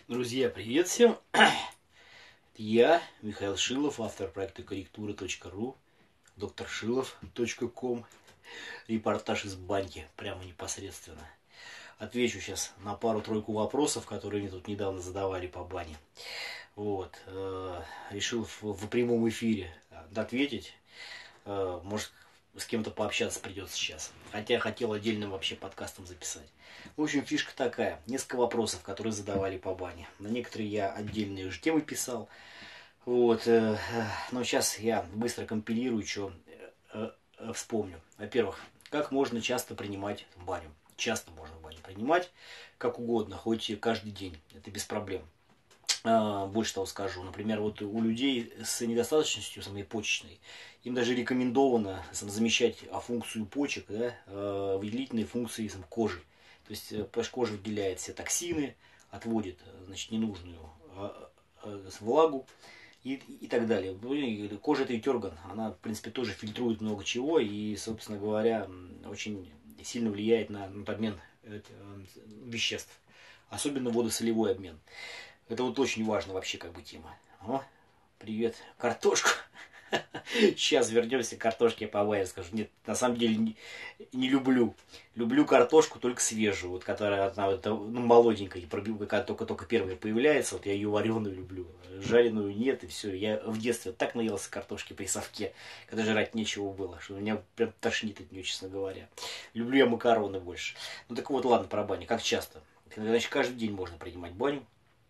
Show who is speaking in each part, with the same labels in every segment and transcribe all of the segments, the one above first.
Speaker 1: Друзья, привет всем! Я, Михаил Шилов, автор проекта корректура.ру, докторшилов.ком, репортаж из баньки, прямо непосредственно. Отвечу сейчас на пару-тройку вопросов, которые мне тут недавно задавали по бане. Вот, решил в прямом эфире ответить. Может, с кем-то пообщаться придется сейчас. Хотя хотел отдельным вообще подкастом записать. В общем, фишка такая. Несколько вопросов, которые задавали по бане. На некоторые я отдельные уже темы писал. Вот. Но сейчас я быстро компилирую, что вспомню. Во-первых, как можно часто принимать баню? Часто можно баню принимать, как угодно, хоть и каждый день. Это без проблем. Больше того скажу, например, вот у людей с недостаточностью самой почечной, им даже рекомендовано замещать функцию почек, да, выделительные функции кожи. То есть кожа выделяет все токсины, отводит, значит, ненужную влагу и так далее. Кожа это ведь орган, она, в принципе, тоже фильтрует много чего и, собственно говоря, очень сильно влияет на обмен веществ, особенно водосолевой обмен. Это вот очень важно вообще как бы тема. О, привет, картошку. Сейчас вернемся к картошке по скажу. Нет, на самом деле не люблю. Люблю картошку только свежую, вот которая она вот, молоденькая, когда только первая появляется, вот я ее вареную люблю. Жареную нет, и все. Я в детстве так наелся картошки при совке, когда жрать нечего было, что меня прям тошнит от нее, честно говоря. Люблю я макароны больше. Ну так вот, ладно, про баню. Как часто? Значит, каждый день можно принимать баню.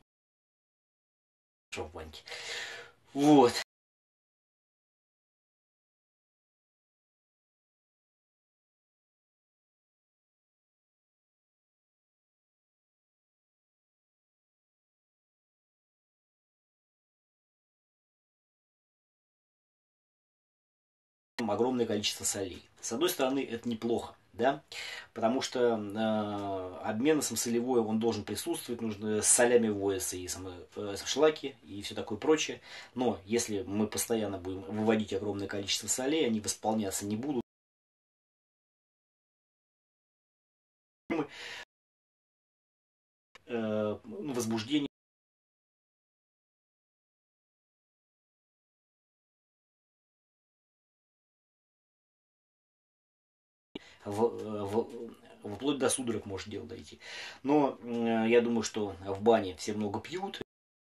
Speaker 1: В баньке. Вот. Огромное количество солей. С одной стороны, это неплохо, да, потому что обмен солевой он должен присутствовать, нужно с солями вводятся и шлаки и все такое прочее. Но если мы постоянно будем выводить огромное количество солей, они восполняться не будут. Возбуждение вплоть до судорог может дело дойти. Но я думаю, что в бане все много пьют.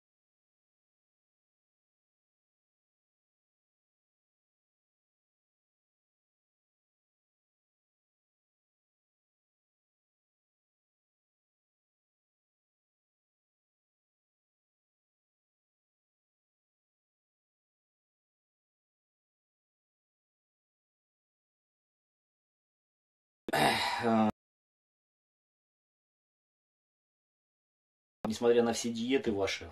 Speaker 1: Несмотря на все диеты ваши,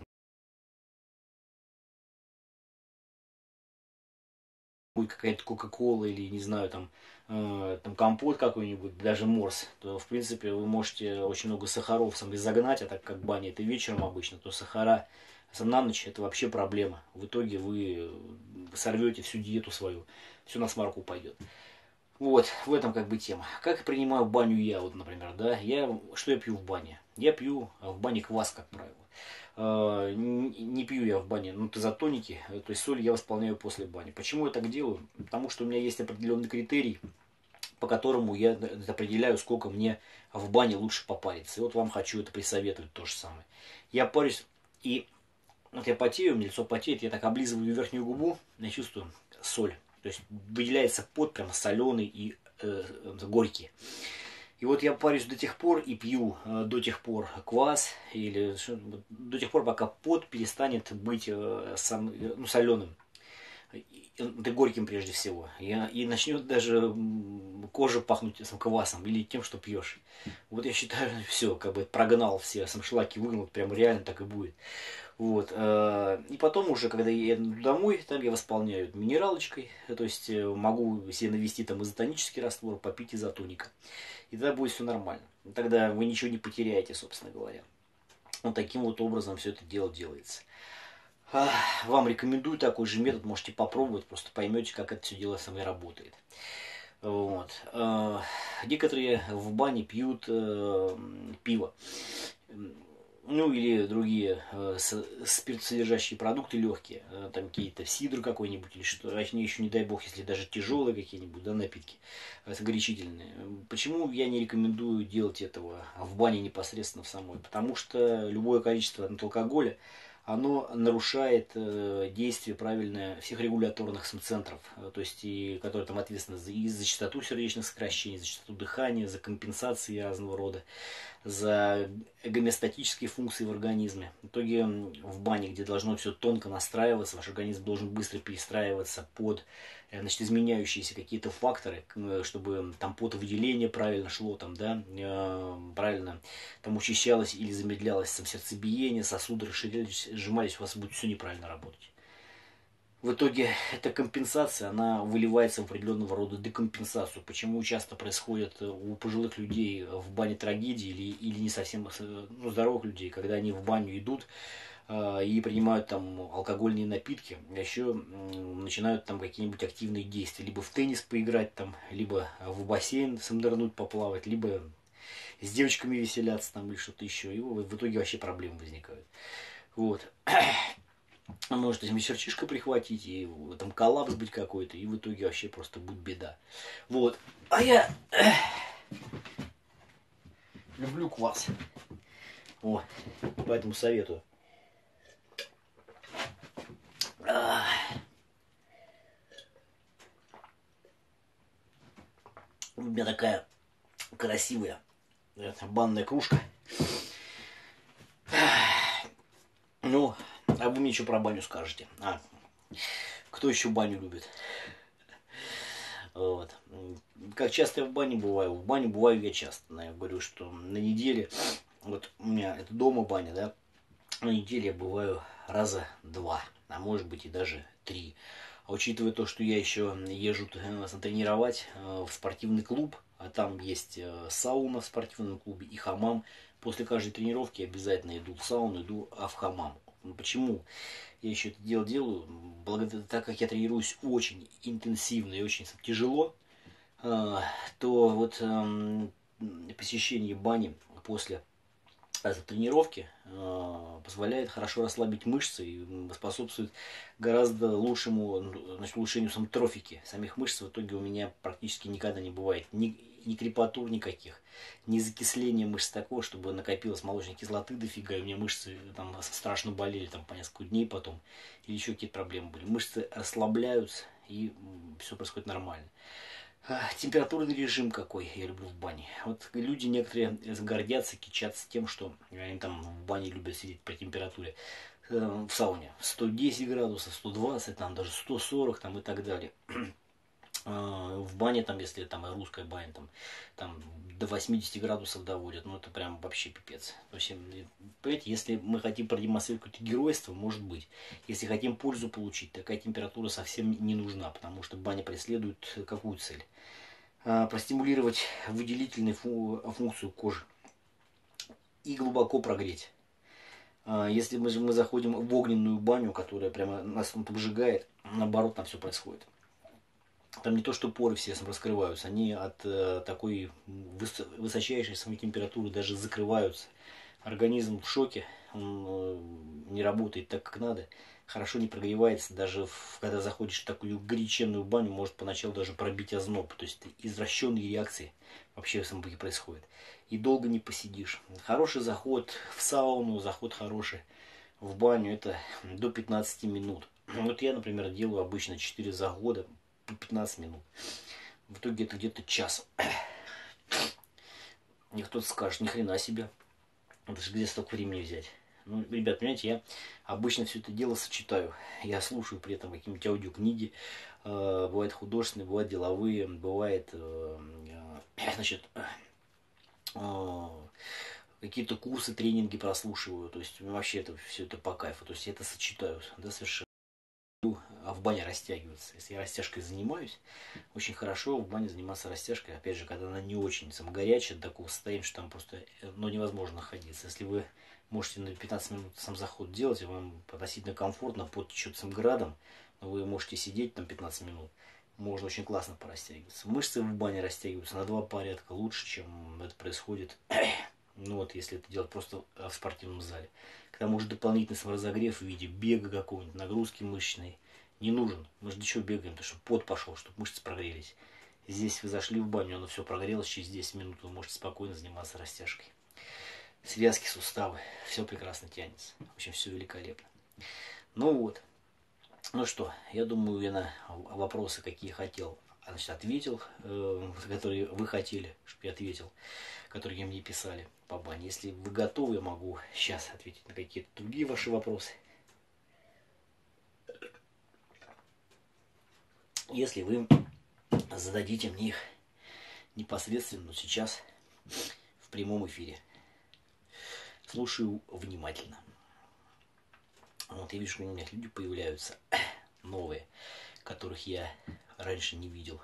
Speaker 1: будет какая-то кока-кола или, не знаю, там компот какой-нибудь, даже морс, то, в принципе, вы можете очень много сахаров сам загнать, а так как баня это вечером обычно, то сахара на ночь это вообще проблема. В итоге вы сорвете всю диету свою, все на смарку пойдет. Вот, в этом как бы тема. Как принимаю баню я, вот, например, да, что я пью в бане? Я пью в бане квас, как правило. Не пью я в бане тазотоники, то есть соль я восполняю после бани. Почему я так делаю? Потому что у меня есть определенный критерий, по которому я определяю, сколько мне в бане лучше попариться. И вот вам хочу это присоветовать то же самое. Я парюсь, и вот я потею, у меня лицо потеет, я так облизываю верхнюю губу, я чувствую соль. То есть выделяется пот прямо соленый и горький. И вот я парюсь до тех пор и пью до тех пор квас, или до тех пор, пока пот перестанет быть соленым. Ты горьким прежде всего. И начнет даже кожа пахнуть квасом или тем, что пьешь. Вот я считаю, все, как бы прогнал все шлаки, выгнал, прям реально так и будет. Вот. И потом уже, когда я еду домой, там я восполняю минералочкой, то есть могу себе навести там изотонический раствор, попить изотоника. И тогда будет все нормально. Тогда вы ничего не потеряете, собственно говоря. Вот таким вот образом все это дело делается. Вам рекомендую такой же метод, можете попробовать, просто поймете, как это все дело со мной работает. Вот. Некоторые в бане пьют пиво. ну или другие спиртосодержащие продукты легкие, там какие-то сидр какой-нибудь или что, точнее еще не дай бог, если даже тяжелые какие-нибудь, да, напитки, горячительные. Почему я не рекомендую делать этого в бане непосредственно в самой? Потому что любое количество алкоголя, оно нарушает действие правильное всех регуляторных центров, то есть и которые там ответственны за частоту сердечных сокращений, за частоту дыхания, за компенсации разного рода, за гомеостатические функции в организме. В итоге в бане, где должно все тонко настраиваться, ваш организм должен быстро перестраиваться под изменяющиеся какие-то факторы, чтобы там потовыделение правильно шло, там, да, правильно там учащалось или замедлялось там, сердцебиение, сосуды расширялись, сжимались, у вас будет все неправильно работать. В итоге эта компенсация, она выливается в определенного рода декомпенсацию. Почему часто происходит у пожилых людей в бане трагедии или не совсем здоровых людей, когда они в баню идут и принимают там алкогольные напитки, а еще начинают там какие-нибудь активные действия. Либо в теннис поиграть, там, либо в бассейн сандернуть, поплавать, либо с девочками веселяться там или что-то еще. И в итоге вообще проблемы возникают. Вот. Может сердечко прихватить, и там коллапс быть какой-то, и в итоге вообще просто будет беда. Вот. А я люблю квас. Вот. Поэтому советую. У меня такая красивая банная кружка. Ну, а вы мне что про баню скажете? Кто еще баню любит? Вот. Как часто я в бане бываю? В бане бываю я часто. Я говорю, что на неделе, вот у меня это дома баня, да, на неделе я бываю раза 2, а может быть и даже 3. А учитывая то, что я еще езжу тренировать в спортивный клуб, а там есть сауна в спортивном клубе и хамам, после каждой тренировки обязательно иду в сауну, иду в хамам. Почему я еще это дело делаю? Так как я тренируюсь очень интенсивно и очень тяжело, то вот посещение бани после тренировки позволяет хорошо расслабить мышцы и способствует гораздо лучшему, значит, улучшению трофики самих мышц. В итоге у меня практически никогда не бывает ни крепатур никаких, ни закисления мышц такого, чтобы накопилось молочной кислоты дофига, и у меня мышцы там страшно болели там по несколько дней потом, или еще какие-то проблемы были. Мышцы расслабляются, и все происходит нормально. Температурный режим какой я люблю в бане. Вот люди некоторые гордятся, кичатся тем, что они там в бане любят сидеть по температуре в сауне 110 градусов, 120, там даже 140 там, и так далее. В бане, там, если там русская баня, там до 80 градусов доводят, ну это прям вообще пипец. То есть, понимаете, если мы хотим продемонстрировать какое-то геройство, может быть. Если хотим пользу получить, такая температура совсем не нужна, потому что баня преследует какую цель? Простимулировать выделительную функцию кожи и глубоко прогреть. Если мы заходим в огненную баню, которая прямо нас обжигает, наоборот, там все происходит. Там не то, что поры все раскрываются, они от такой высочайшей самой температуры даже закрываются. Организм в шоке, он не работает так, как надо, хорошо не прогревается, даже когда заходишь в такую горяченную баню, может поначалу даже пробить озноб, то есть извращенные реакции вообще в самом происходят. И долго не посидишь. Хороший заход в сауну, заход хороший в баню, это до 15 минут. Вот я, например, делаю обычно 4 захода по 15 минут. В итоге это где-то час. И кто-то скажет, ни хрена себе. Это же где столько времени взять? Ну, ребят, понимаете, я обычно все это дело сочетаю. Я слушаю при этом какие-нибудь аудиокниги. Бывают художественные, бывают деловые, бывает, значит, какие-то курсы, тренинги прослушиваю. То есть вообще это все это по кайфу. То есть я это сочетаю, да, совершенно. А в бане растягиваться. Если я растяжкой занимаюсь, очень хорошо в бане заниматься растяжкой. Опять же, когда она не очень горячая, до такого состояния, что там просто невозможно находиться. Если вы можете на 15 минут сам заход делать, и вам относительно комфортно, пот течет сам градом, но вы можете сидеть там 15 минут, можно очень классно порастягиваться. Мышцы в бане растягиваются на 2 порядка лучше, чем это происходит Ну вот, если это делать просто в спортивном зале. К тому же дополнительный саморазогрев в виде бега какого-нибудь, нагрузки мышечной не нужен. Мы же для чего бегаем? Потому что пот пошел, чтобы мышцы прогрелись. Здесь вы зашли в баню, оно все прогрелось, через 10 минут вы можете спокойно заниматься растяжкой. Связки, суставы, все прекрасно тянется. В общем, все великолепно. Ну вот. Ну что, я думаю, я на вопросы, какие хотел, значит, ответил, которые вы хотели, чтобы я ответил, которые мне писали по бане. Если вы готовы, я могу сейчас ответить на какие-то другие ваши вопросы. Если вы зададите мне их непосредственно, но сейчас в прямом эфире. Слушаю внимательно. Вот я вижу, что у меня люди появляются новые, которых я раньше не видел.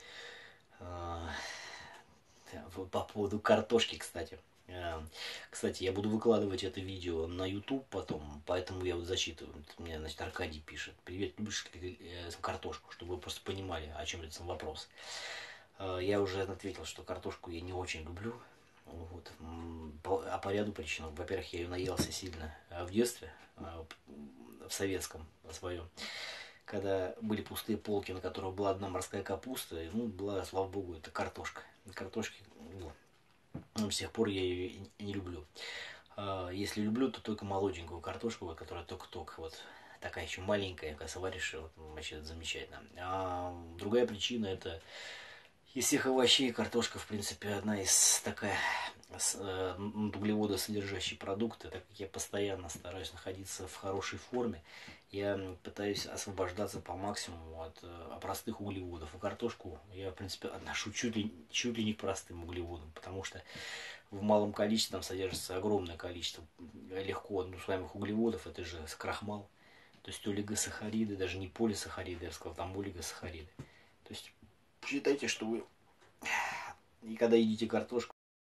Speaker 1: По поводу картошки, кстати. Кстати, я буду выкладывать это видео на YouTube потом, поэтому я вот зачитываю. Мне, значит, Аркадий пишет: привет, любишь картошку? Чтобы вы просто понимали, о чем это вопрос. Я уже ответил, что картошку я не очень люблю. Вот. По ряду причин. Во-первых, я ее наелся сильно в детстве, в советском своем, когда были пустые полки, на которых была одна морская капуста, и, ну, была, слава богу, это картошка. Картошки, ну, с тех пор я ее не люблю. Если люблю, то только молоденькую картошку, вот, которая только-только вот такая еще маленькая, когда сваришь, вот, вообще это замечательно. А другая причина — это из всех овощей картошка, в принципе, одна из такая углеводосодержащий продукт. Так как я постоянно стараюсь находиться в хорошей форме, я пытаюсь освобождаться по максимуму от простых углеводов. И картошку я, в принципе, отношу чуть ли не к простым углеводам, потому что в малом количестве там содержится огромное количество легко усваиваемых углеводов. Это же крахмал, то есть олигосахариды, даже не полисахариды, я бы сказал, там олигосахариды. То есть считайте, что вы, и когда едите картошку,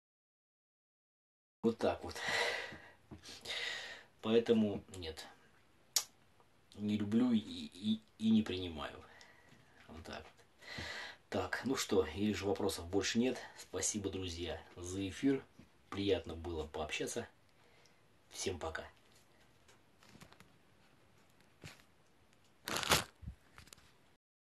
Speaker 1: вот так вот. Поэтому нет, не люблю и не принимаю. Вот так вот. Так, ну что, я вижу, вопросов больше нет. Спасибо, друзья, за эфир. Приятно было пообщаться. Всем пока.